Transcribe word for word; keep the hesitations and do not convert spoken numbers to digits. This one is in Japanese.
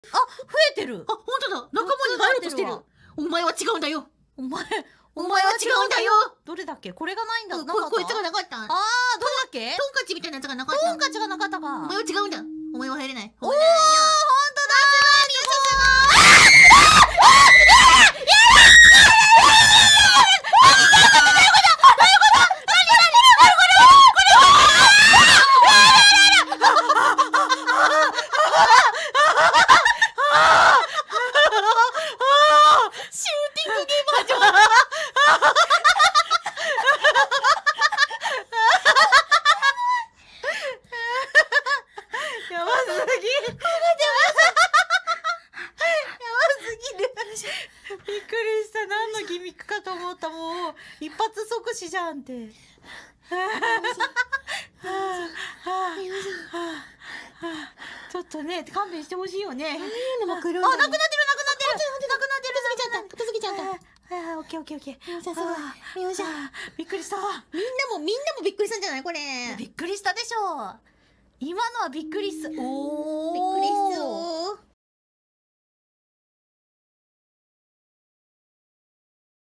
あ、増えてる。 あ、本当だ。仲間に入ろうとしてる。お前は違うんだよ。 お前、 お前は違うんだよ。 どれだっけ？これがないんだ。 ここいつがなかった。あああ、どれだっけ？ トンカチみたいなやつがなかった。 トンカチがなかったか。 お前は違うんだ。お前は入れない。 おお、ほんとだ。一発即死じゃんって。ちょっとね、勘弁してほしいよね。あ、なくなってる、なくなってる、なくなってる、なくなってる、過ぎちゃった、過ぎちゃった。はいはい、オッケーオッケーオッケー。みおちゃん、すごい。みおちゃん、びっくりした。 みんなも、みんなもびっくりしたんじゃないこれ。 びっくりしたでしょう。今のはびっくりす。おー。 びっくりす。